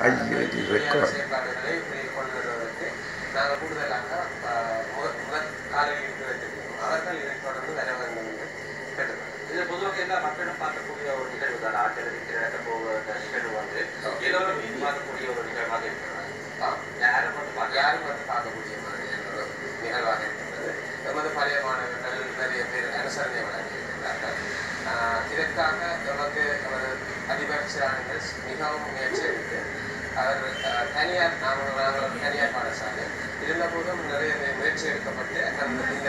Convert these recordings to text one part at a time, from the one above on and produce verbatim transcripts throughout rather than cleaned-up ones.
செயற்பாடுகளை கொண்டு வருவதற்கு நாங்கள் கூடுதலாக முதல் காலையில் இருந்து வைத்திருக்கிறோம். அவர்கள் இதை தொடர்ந்து வர வேண்டும் என்று கேட்டுக்கொள்கிறோம். இது பொதுவாக எல்லா மக்களும் பார்க்கக்கூடிய ஒரு நிகழ்வு தான். ஆற்றில் இருக்கிற போகிற நிகழ்வு வந்து எல்லோரும் பார்க்கக்கூடிய ஒரு நிகழ்வாக இருக்கிறது. யாரும் வந்து யாரும் வந்து பார்க்கக்கூடிய மாதிரியான ஒரு நிகழ்வாக இருக்கின்றது. எமது பழைய மாணவர்கள் நிறைய பேர் அனுசரணை வழங்கி இருக்கின்றார்கள். இதற்காக நமக்கு நமது அதிபர் சிராணிகள் மிகவும் முயற்சி எடுத்து அவர் தனியார் நாங்கள் நாங்கள் ஒரு தனியார் பாடசாலை இருந்த போதும் நிறைய முயற்சி எடுக்கப்பட்டு அந்த இந்த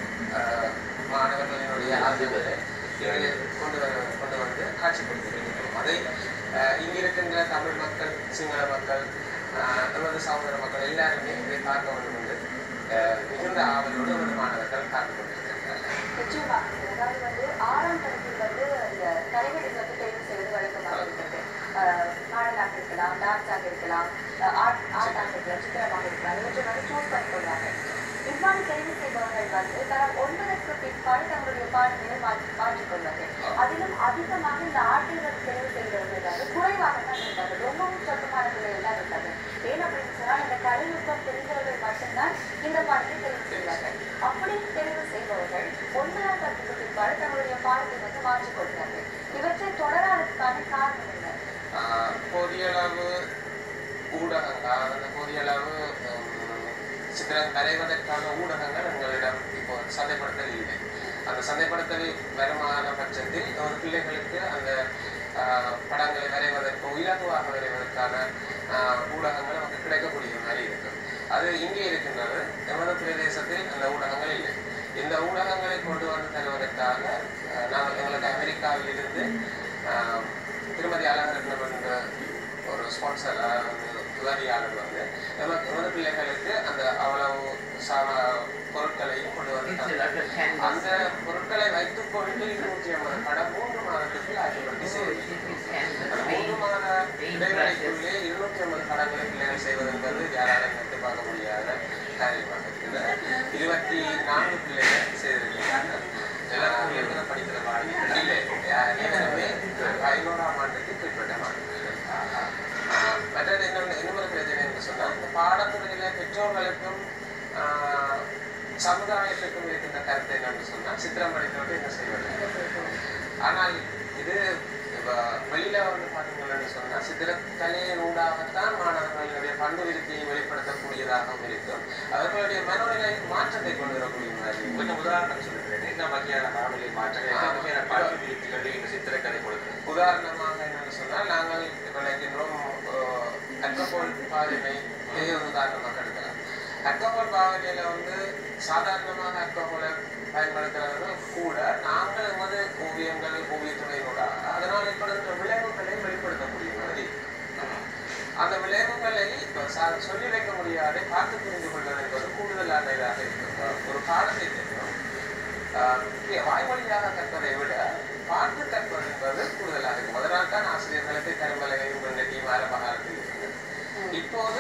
மாணவர்களினுடைய ஆகியவரை கொண்டு வர கொண்டு வந்து காட்சிப்படுத்தியிருக்கிறோம். அதை இங்கிருக்கின்ற தமிழ் மக்கள், சிங்கள மக்கள், நமது சகோதர மக்கள் எல்லாருமே இதை பார்க்க வேண்டும் என்று மிகுந்த ஆவலோடு நமது மாணவர்கள் காத்துக் கொண்டிருக்கிறார்கள். நிச்சயமாக அதாவது வந்து ஆறாம் தரத்தில் வந்து இந்த கலைகளில் வந்து தேர்வு செய்வது வழக்கமாக இருக்கிறது. நாடலாக இருக்கலாம், டான்ஸாக இருக்கலாம், ஆர்ட் ஆர்ட்டாக இருக்கலாம், சித்திரமாக இருக்கலாம், இவற்றை வந்து சூஸ் பண்ணி கொள்வாங்க. இவ்வாறு தெரிவு செய்பவர்கள் வந்து தரம் ஒன்பதற்கு பிற்பாடு தங்களுடைய பாடங்களை மாற்றி மாற்றிக்கொள்வார்கள். அதிலும் அதிகமாக இந்த ஆட்டைகள் தெரிவு செய்கிறவர்கள் வந்து குறைவாக தான் இருப்பாங்க. ரொம்பவும் சொந்தமான நிலையில் தான் இருப்பாங்க. ஏன் அப்படின்னு சொன்னால் இந்த கலைநுட்பம் தெரிந்தவர்கள் மட்டும்தான் இந்த பாடத்தை தெரிவு செய்வார்கள். அப்படி தெரிவு செய்பவர்கள் ஒன்பதாம் தரத்துக்கு பிற்பாடு தங்களுடைய பாடத்தை வந்து மாற்றிக்கொள்கிறார்கள். இவற்றை தொடராததுக்கான காரணம் என்ன? போதிய அளவு ஊடகங்கள் அந்த போதிய அளவு சித்திரம் வரைவதற்கான ஊடகங்கள் எங்களிடம் இப்போ சந்தைப்படுத்தல் இல்லை. அந்த சந்தைப்படுத்தல் வருமான பட்சத்தில் ஒரு பிள்ளைகளுக்கு அந்த படங்களை வரைவதற்கு இலகுவாக வரைவதற்கான ஊடகங்கள் நமக்கு கிடைக்கக்கூடிய மாதிரி இருக்கும். அது இங்கே இருக்கின்றது. எமது பிரதேசத்தில் அந்த ஊடகங்கள் இல்லை. இந்த ஊடகங்களை கொண்டு வந்து தருவதற்காக நாங்கள் எங்களுக்கு அமெரிக்காவில் இருந்து திருமதி அலங்கரட்னம் என்ற ஒரு ஸ்பான்சர் உதவியாளர் வந்து நமக்கு எமது பிள்ளைகளுக்கு அந்த அவ்வளவு சாம பொருட்களையும் கொண்டு வந்து அந்த பொருட்களை வைத்துக் கொண்டு இருநூற்றி ஐம்பது படம் மூன்று மாதத்துக்கு ஆகியவற்றை செய்திருக்கிறோம். மூன்று மாத இடைவெளிக்குள்ளே இருநூற்றி ஐம்பது படங்களை பிள்ளைகள் செய்வது என்பது யாராலும் நினைத்து பார்க்க முடியாத காரியமாக இருக்கிறது. இருபத்தி நான்கு பிள்ளைகள் செய்திருக்கிறார்கள். எல்லாரும் படிக்கிற மாதிரி இல்லை. ஏற்கனவே ஐநூறாம் ஆண்டுக்கு பிற்பட்ட மாணவர்கள். மற்றது என்ன இன்னொரு பிரச்சனை என்று சொன்னால் இந்த பாடத்துறையில பெற்றோர்களுக்கும் சமுதாயத்துக்கும் இருக்கின்ற கருத்து என்னன்னு சொன்னால் சித்திரம் படிக்கிறவங்க என்ன செய்வது. ஆனால் இது வெளியில வந்து பார்த்தீங்கன்னு சொன்னா சித்திரக்கலையின் ஊடாகத்தான் மாணவர்களுடைய பண்பு விருத்தியை வெளிப்படுத்தக்கூடியதாகவும் இருக்கும். அவர்களுடைய மனநிலை மாற்றத்தை கொண்டு வரக்கூடிய மாதிரி கொஞ்சம் உதாரணம் சொல்லுகிறேன். என்ன வகையான மனநிலை மாற்றங்கள், என்ன வகையான பண்பு விருத்திகளில் இந்த சித்திரக்கலை கொடுக்குறோம். உதாரணமாக என்னன்னு சொன்னால் நாங்கள் இப்போ நினைக்கின்றோம் அல்கஹால் பாவனை இதே ஒரு உதாரணமாக எடுக்கலாம். அல்கஹால் பாவனையில வந்து சாதாரணமாக அல்கஹாலை பயன்படுத்துறவர்கள் கூட நாங்கள் எமது ஓவியங்கள் ஓவியத்துறையினூடாக அதனால் ஏற்படுகின்ற விளைவுகளை வெளிப்படுத்தக்கூடிய மாதிரி அந்த விளைவுகளை சொல்லி வைக்க முடியாத பார்த்து புரிந்து கொள்வது என்பது கூடுதலான இதாக இருக்கும். ஒரு பாடத்தை தெரியும் வாய்மொழியாக கற்பதை விட பார்த்து கற்பது என்பது கூடுதலாக இருக்கும். அதனால் தான் ஆசிரியர்களுக்கு கரும்பலகையும் வெள்ளட்டியும் ஆரம்பகாலத்தில் இருந்தது. இப்போது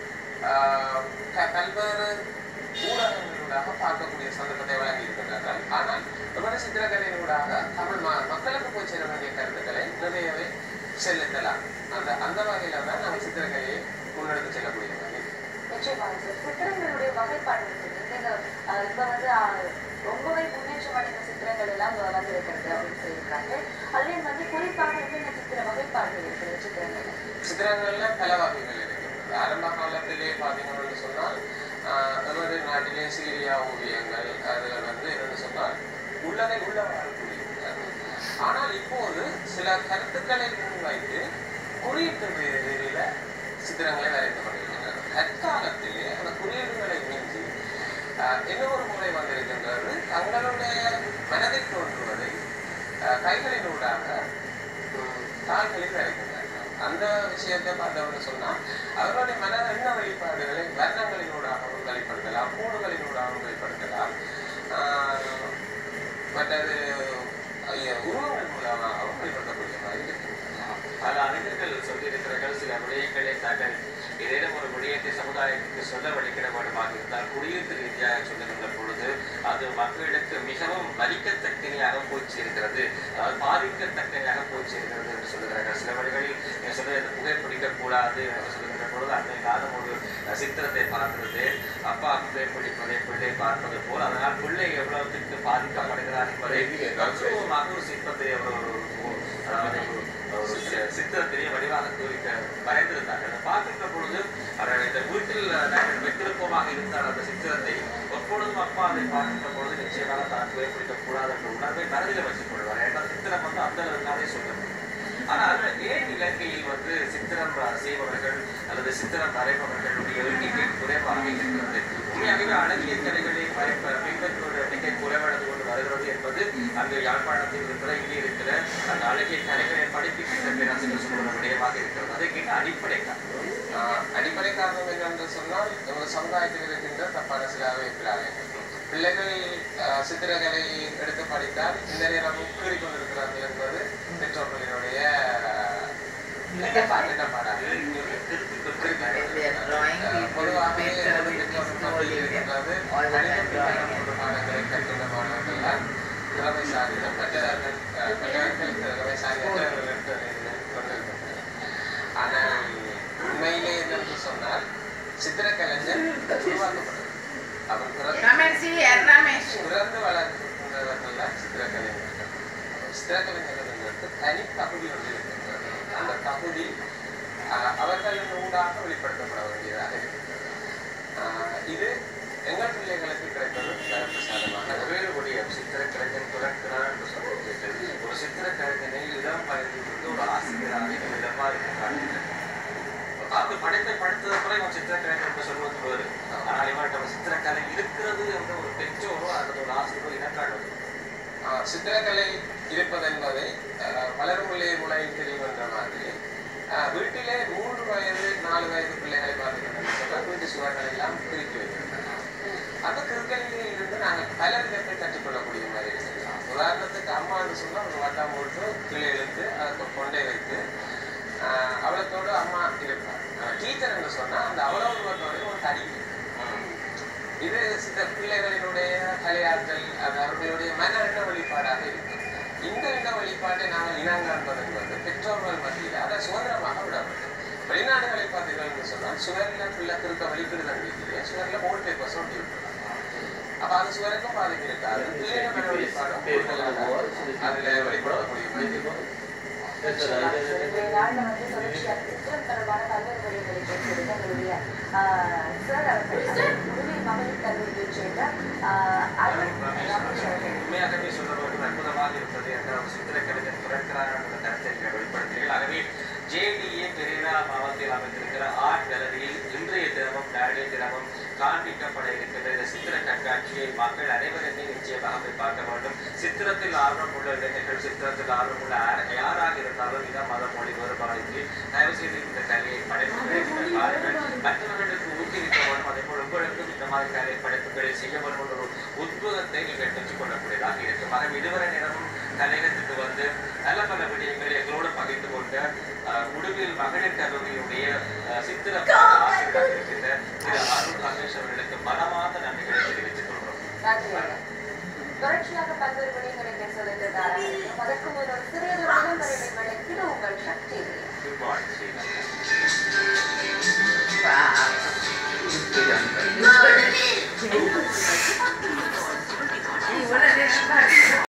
பல்வேறு ஊடகங்களூடாக பார்க்கக்கூடிய சந்தர்ப்பத்தை வழங்கி இருக்கின்றார்கள். ஆனால் எமது சித்திரக்கலையினூடாக தமிழ் மக்களுக்கு போய் சேர வேண்டிய கருத்துக்களை நிறையவே செலுத்தலாம். அந்த அந்த வகையில தான் நாங்கள் சித்திரக்கலையை முன்னெடுத்து செல்லக்கூடிய மாதிரி. நிச்சயமாக சித்திரங்களுடைய வகைப்பாடு இப்ப வந்து ரொம்பவே முன்னேற்றம் அடைந்த சித்திரங்கள் எல்லாம் வந்திருக்கிறது அப்படின்னு சொல்லியிருக்காங்க. அதுலேயும் வந்து குறிப்பாக என்னென்ன சித்திர வகைப்பாடுகள் இருக்கிறது சித்திரங்கள்? சித்திரங்கள்ல பல வகைகள் இருக்கின்றது. ஆரம்ப காலத்திலே பார்த்தீங்கன்னு சொன்னால் நமது நாட்டிலே சீரியா ஓவியங்கள் அதுகள் வந்து என்னன்னு சொன்னால் உள்ளதை உள்ள வாழக்கூடியிருக்கிறார்கள். ஆனால் இப்போது சில கருத்துக்களை முன்வைத்து குறியீட்டு ரீதியில சித்திரங்களை வரைந்து கொண்டிருக்கின்றனர். தற்காலத்திலே அந்த குறியீடுகளை மிஞ்சி என்ன ஒரு முறை வந்திருக்கின்றது. தங்களுடைய மனதை தோன்றுவதை கைகளினூடாக தாள்களில் வரைக்கின்றனர். அந்த விஷயத்தை பார்த்தோம்னு சொன்னால் அவர்களுடைய மன எண்ண வெளிப்பாடுகளை வர்ணங்களினூடாகவும் வெளிப்படுத்தலாம், கூடுகளினூடாகவும் வெளிப்படுத்தலாம், மற்றது உருவங்கள் மூலமாகவும் வெளிப்படுத்தக்கூடிய மாதிரி இருக்கு. பல அறிஞர்கள் சொல்லியிருக்கிறார்கள். சில விடயங்களை தாங்கள் ஏதேனும் ஒரு விடயத்தை சமுதாயத்துக்கு சொல்ல வழிக்கிட வேண்டுமாக இருந்தால் குறியீட்டு ரீதியாக சொல்லுகின்ற பொழுது அது மக்களுக்கு மிகவும் மதிக்கத்தக்கனையாக போய் சேர்க்கிறது, அதாவது பாதிக்கத்தக்கனையாக போய் சேர்க்கிறது என்று சொல்லுகிறார்கள். சில வழிகளில் சொல்ல புகைப்பிடிக்க கூட கூடாது என்று சொல்லுகின்ற பொழுது அன்னை காலம் ஒரு சித்திரத்தை பார்க்கிறது, அப்பா பிள்ளை பிடிப்பதை பிள்ளை பார்ப்பது போல், அதனால் பிள்ளை எவ்வளவுக்கு பாதிக்கப்படுகிறார் என்பதை தத்துவமாக ஒரு சிற்பத்தை ஒரு சித்திரத்திலே வடிவாக குறிக்க வரைந்திருந்தார்கள். அதை பார்க்கின்ற பொழுது இந்த வீட்டில் நாங்கள் வைத்திருப்போமாக இருந்தால் அந்த சித்திரத்தை எப்பொழுதும் அப்பா அதை பார்க்கின்ற பொழுது நிச்சயமாக தான் புகைப்பிடிக்கக் கூடாது என்ற உணர்வை மனதில் வச்சுக் கொள்வார். ஏன்னா சித்திரம் வந்து அந்த அளவுக்காக சொல்லுது. ஆனால் ஏன் இலங்கையில் வந்து சித்திரம் செய்பவர்கள் அல்லது சித்திரம் வரைபவர்களுடைய எண்ணிக்கை குறைவாக இருக்கிறது? உண்மையாகவே அழகிய கலைகளை பின்பற்றுவதோட எண்ணிக்கை குறைவடைந்து கொண்டு வருகிறது என்பது அங்கு யாழ்ப்பாணத்தில் இருக்கிற இங்கே இருக்கிற அந்த அழகிய கலைகளை படிப்பிக்கின்ற பேராசிரியர் சொல்கிற விடயமாக இருக்கிறது. அதற்கு என்ன அடிப்படை காரணம்? அடிப்படை காரணம் என்னென்று சொன்னால் நமது சமுதாயத்தில் இருக்கின்ற தப்பான சில அபிப்பிராயங்கள். பிள்ளைகள் சித்திரங்களை எடுத்து படித்தால் இந்த நேரம் கூறிக்கொண்டிருக்கிறார்கள் என்பது பெற்றோர்களினுடைய பொதுவாகவே பாடங்களை கற்கின்ற மாணவர்கள் திறமைசாலிகள் மற்றவர்கள் மற்றவர்கள் திறமைசாலிகள் கொண்டிருக்கின்றனர். ஆனால் உண்மையிலே என்னென்று சொன்னால் சித்திரக்கலைஞர் உருவாக்கப்படுது. அவன் பிறந்து வளர்ந்தவர்கள் தான் சித்திரக்கலைஞர்கள். சித்திரக்கலைஞர்களுக்கு தனி தகுதி ஒன்று இருக்கின்றது. அந்த தகுதி அவர்களின் ஊடாக வெளிப்படுத்தப்பட வேண்டியதாக இருக்கிறது. இது எங்கள் பிள்ளைகளுக்கு கிடைப்பது பிரசாதமாக வேறுபடிய சித்திரக்கலைஞன் பிறக்கிறார் என்று சொல்லிட்டு ஒரு சித்திரக்கலைஞனை இளம் வயதில் இருந்து ஒரு ஆசிரியராக எவ்வாறு காட்டுகிறார். அது படைப்பை படுத்தது கூட இவன் சித்திரக்கலைஞர் என்று சொல்வது வேறு. ஆனால் இவன் சித்திரக்கலை இருக்கிறது என்ற ஒரு பெற்றோரோ அல்லது ஒரு ஆசிரியரோ இனக்காடுவது. சித்திரக்கலை இருப்பது என்பதை வளர்முறை முறையில் தெரியும் என்ற மாதிரி வீட்டிலே மூன்று வயது நாலு வயது பிள்ளைகளை பார்த்துக்கிட்டு வீட்டு சுவர்கள் எல்லாம் பிரித்து வைத்திருக்கிறார். அந்த கிருக்கலிலே இருந்து நாங்கள் பல விதத்தை கற்றுக்கொள்ளக்கூடிய மாதிரி இருக்கலாம். உதாரணத்துக்கு அம்மான்னு சொன்னால் ஒரு வட்டம் போட்டு கீழே இழுத்து அதை கொண்டே வைத்து அவளத்தோடு அம்மா இருப்பார். டீச்சர் என்று சொன்னா அந்த அவ்வளவுத்தோட ஒரு தடி. இது சில பிள்ளைகளினுடைய கலையாற்றல் அது அவர்களுடைய மன எண்ண வழிபாடாக இருக்கும். இந்த எண்ண வழிபாட்டை நாங்கள் இனங்காண்பது என்பது பெற்றோர்கள் மத்தியில் அதை சுதந்திரமாக விடப்பட்டது. வெளிநாடுகளை பார்த்தீர்கள் என்று சொன்னால் சுவரில் பிள்ளை திருக்க வலிக்கிடுதல் வீட்டிலே சுவரில் போல் பேப்பர்ஸ் ஒட்டி விட்டுருவாங்க. அப்ப அது சுவருக்கும் பாதிப்பு இருக்காது. பிள்ளைய மன வழிபாடும் அதுல வெளிப்படக்கூடிய மாதிரி நாளில் வந்து தொடர்ச்சியாக சித்திரம் தொடர்பான பல்வேறு விடயங்களை பேசுவது எங்களுடைய சார் அவர்கள் உதவியில் மகளிர் கல்லூரியை சேர்ந்த ரமேஷ் அவர்கள். உண்மையாகவே சொல்வது அற்புதமாக இருப்பது என்ற ஒரு சித்திரக்கலைஞர் பிறக்கிறார் என்ற கருத்தை வெளிப்படுத்தீர்கள். ஆகவே ஜேடிஏ பெரேரா மாவட்டத்தில் அமைந்திருக்கிற ஆர்ட் கேலரியில் இன்றைய தினமும் நாளைய தினமும் காண்பிக்கப்பட இருக்கின்ற இந்த சித்திர கண்காட்சியை மக்கள் அனைவருமே நிச்சயமாக போய் பார்க்க வேண்டும். சித்திரத்தில் ஆர்வம் உள்ள இளைஞர்கள், சித்திரத்தில் ஆர்வம் உள்ள